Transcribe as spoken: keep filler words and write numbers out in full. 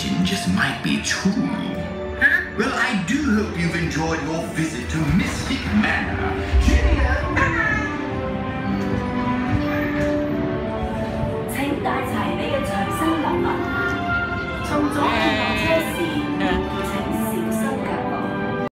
speculation just might be true. Huh? Well, I do hope you've enjoyed your visit to Mystic Manor. Cheerio!